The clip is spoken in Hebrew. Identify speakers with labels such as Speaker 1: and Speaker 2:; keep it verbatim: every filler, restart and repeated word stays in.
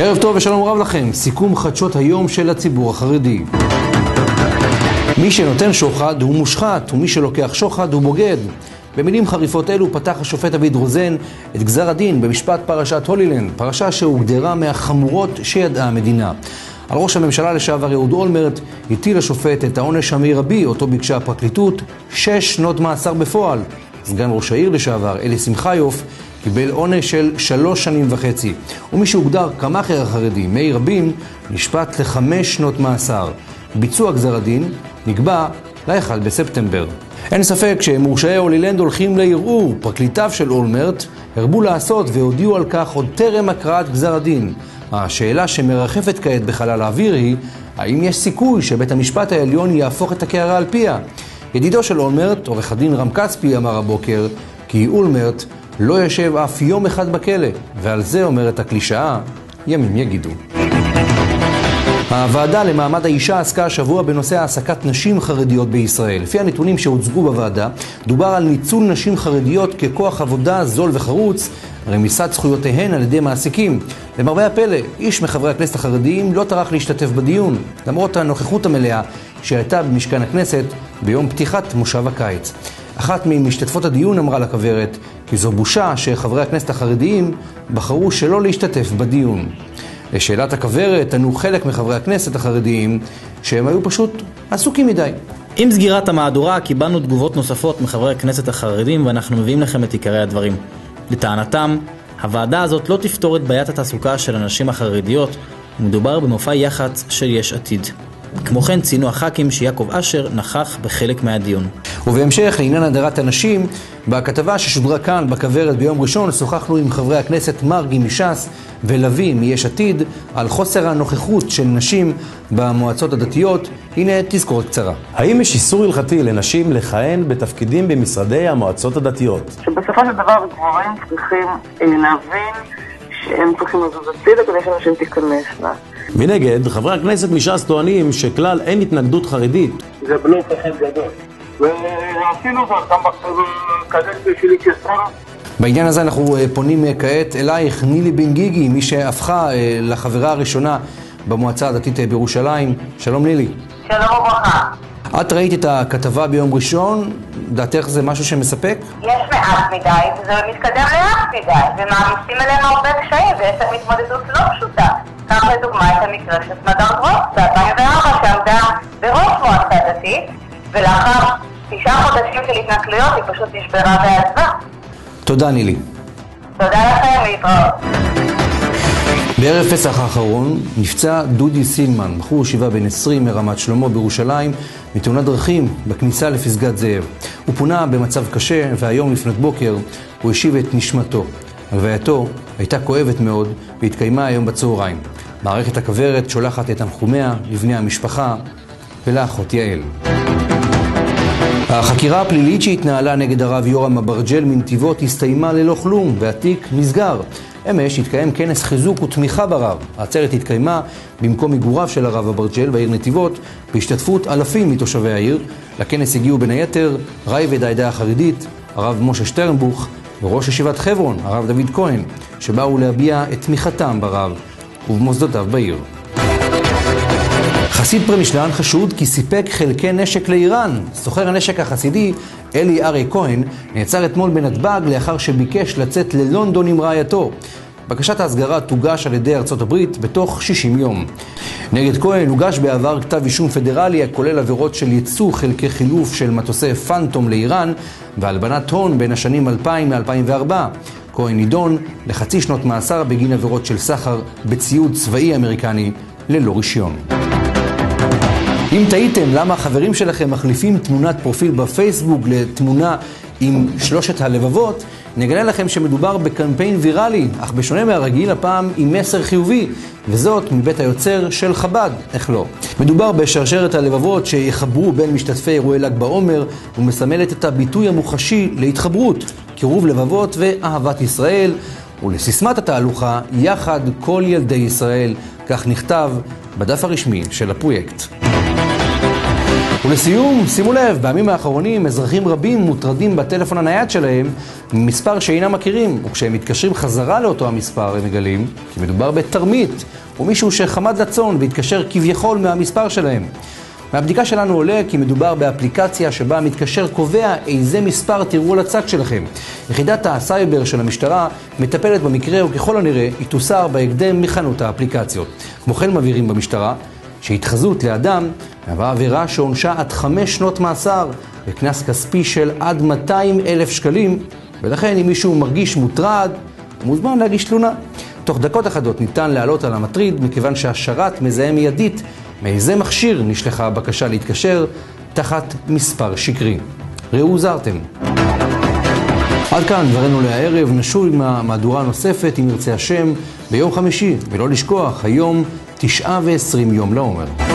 Speaker 1: ערב טוב ושלום רב לכם. סיכום חדשות היום של הציבור החרדי. מי שנותן שוחד הוא מושחת, ומי שלוקח שוחד הוא בוגד. במילים חריפות אלו פתח השופט דוד רוזן את גזר הדין במשפט פרשת הולילנד, פרשה שהוגדרה מהחמורות שידעה המדינה. על ראש הממשלה לשעבר אהוד אולמרט הטיל השופט את העונש המרבי, אותו ביקשה הפרקליטות, שש שנות מאסר בפועל. סגן ראש העיר לשעבר אלי שמחיוף קיבל עונש של שלוש שנים וחצי, ומי שהוגדר כמאכר החרדי מאיר רבין נשפט לחמש שנות מאסר. ביצוע גזר הדין נקבע ל-אחד בספטמבר. אין ספק שמורשעי הולילנד הולכים לערעור. פרקליטיו של אולמרט הרבו לעשות והודיעו על כך עוד טרם הקראת גזר הדין. השאלה שמרחפת כעת בחלל האוויר היא, האם יש סיכוי שבית המשפט העליון יהפוך את הקערה על פיה? ידידו של אולמרט, עורך הדין רם כספי, אמר הבוקר כי אולמרט לא יושב אף יום אחד בכלא, ועל זה אומרת הקלישאה, ימים יגידו. הוועדה למעמד האישה עסקה השבוע בנושא העסקת נשים חרדיות בישראל. לפי הנתונים שהוצגו בוועדה, דובר על ניצול נשים חרדיות ככוח עבודה זול וחרוץ, רמיסת זכויותיהן על ידי מעסיקים. למרבה הפלא, איש מחברי הכנסת החרדיים לא טרח להשתתף בדיון, למרות הנוכחות המלאה שהייתה במשכן הכנסת ביום פתיחת מושב הקיץ. אחת ממשתתפות הדיון אמרה לכברת כי זו בושה שחברי הכנסת החרדיים בחרו שלא להשתתף בדיון. לשאלת הכברת ענו חלק מחברי הכנסת החרדיים שהם היו פשוט עסוקים מדי.
Speaker 2: עם סגירת המהדורה קיבלנו תגובות נוספות מחברי הכנסת החרדים ואנחנו מביאים לכם את עיקרי הדברים. לטענתם, הוועדה הזאת לא תפתור את בעיית התעסוקה של הנשים החרדיות, ומדובר במופע יח"צ של יש עתיד. כמו כן ציינו הח"כים שיעקב אשר נכח בחלק מהדיון.
Speaker 1: ובהמשך לעניין הדרת הנשים, בכתבה ששודרה כאן בכברת ביום ראשון שוחחנו עם חברי הכנסת מרגי מש"ס ולוי מיש עתיד על חוסר הנוכחות של נשים במועצות הדתיות. הנה תזכורת קצרה.
Speaker 3: האם יש איסור הלכתי לנשים לכהן בתפקידים במשרדי המועצות הדתיות?
Speaker 4: שבסופו של דבר גברים צריכים להבין שהם צריכים לזוז הצידה כדי שנשים תיכנסנה.
Speaker 3: מנגד, חברי הכנסת מש"ס טוענים שכלל אין התנגדות חרדית.
Speaker 5: זה בלוף אחד גדול. ועשינו זאת גם בקדנציה שלי כשר.
Speaker 1: בעניין הזה אנחנו פונים כעת אלייך, נילי בן גיגי, מי שהפכה לחברה הראשונה במועצה הדתית בירושלים. שלום נילי.
Speaker 4: שלום וברכה.
Speaker 1: את ראית את הכתבה ביום ראשון, דעתך זה משהו שמספק?
Speaker 4: יש מעט מדי וזה מתקדם לאט מדי ומעמיסים אלינו הרבה קשיים ויש מתמודדות לא פשוטה. כך לדוגמה את המקרה של סמדר גרוס ב-אלפיים וארבע שעמדה בראש מועצה דתית ולאחר תשעה חודשים של התנכלויות היא פשוט נשברה ועזבה.
Speaker 1: תודה נילי.
Speaker 4: תודה לכם, להתראות.
Speaker 1: בערב פסח האחרון נפצע דודי סילמן, בחור ישיבה בן עשרים מרמת שלמה בירושלים, מתאונת דרכים בכניסה לפסגת זאב. הוא פונה במצב קשה והיום לפנות בוקר הוא השיב את נשמתו. הלווייתו הייתה כואבת מאוד והתקיימה היום בצהריים. מערכת הכברת שולחת את תנחומיה לבני המשפחה ולאחות יעל. החקירה הפלילית שהתנהלה נגד הרב יורם אברג'ל מנתיבות הסתיימה ללא כלום והתיק נסגר. אמש התקיים כנס חיזוק ותמיכה ברב. העצרת התקיימה במקום מגוריו של הרב אברג'ל בעיר נתיבות בהשתתפות אלפים מתושבי העיר. לכנס הגיעו בין היתר ראיד העדה החרדית, הרב משה שטרנבוך וראש ישיבת חברון, הרב דוד כהן, שבאו להביע את תמיכתם ברב ובמוסדותיו בעיר. חסיד פרמישלן חשוד כי סיפק חלקי נשק לאיראן. סוחר הנשק החסידי אלי ארי כהן נעצר אתמול בנתב"ג לאחר שביקש לצאת ללונדון עם רעייתו. בקשת ההסגרה תוגש על ידי ארצות הברית בתוך שישים יום. נגד כהן הוגש בעבר כתב אישום פדרלי הכולל עבירות של ייצוא חלקי חילוף של מטוסי פנטום לאיראן והלבנת הון בין השנים אלפיים ל-אלפיים וארבע. כהן נידון לחצי שנות מאסר בגין עבירות של סחר בציוד צבאי אמריקני ללא רישיון. אם תהיתם למה החברים שלכם מחליפים תמונת פרופיל בפייסבוק לתמונה עם שלושת הלבבות, נגלה לכם שמדובר בקמפיין ויראלי, אך בשונה מהרגיל הפעם עם מסר חיובי, וזאת מבית היוצר של חב"ד, איך לא. מדובר בשרשרת הלבבות שיחברו בין משתתפי אירועי ל"ג בעומר, ומסמלת את הביטוי המוחשי להתחברות, קירוב לבבות ואהבת ישראל, ולסיסמת התהלוכה, יחד כל ילדי ישראל, כך נכתב בדף הרשמי של הפרויקט. ולסיום, שימו לב, בימים האחרונים אזרחים רבים מוטרדים בטלפון הנייד שלהם ממספר שאינם מכירים, וכשהם מתקשרים חזרה לאותו המספר הם מגלים כי מדובר בתרמית או מישהו שחמד לצון והתקשר כביכול מהמספר שלהם. מהבדיקה שלנו עולה כי מדובר באפליקציה שבה המתקשר קובע איזה מספר תראו לצג שלכם. יחידת הסייבר של המשטרה מטפלת במקרה וככל הנראה היא תוסר בהקדם מחנות האפליקציות. כמו כן מבהירים במשטרה שהתחזות לאדם מהווה עבירה שעונשה עד חמש שנות מאסר וקנס כספי של עד מאתיים אלף שקלים, ולכן אם מישהו מרגיש מוטרד הוא מוזמן להגיש תלונה. תוך דקות אחדות ניתן לעלות על המטריד מכיוון שהשרת מזהה מיידית מאיזה מכשיר נשלחה הבקשה להתקשר תחת מספר שקרי. ראו זרתם. עד כאן דברנו לערב, נשוב עם המהדורה הנוספת אם ירצה השם ביום חמישי, ולא לשכוח, היום תשעה ועשרים יום לעומר.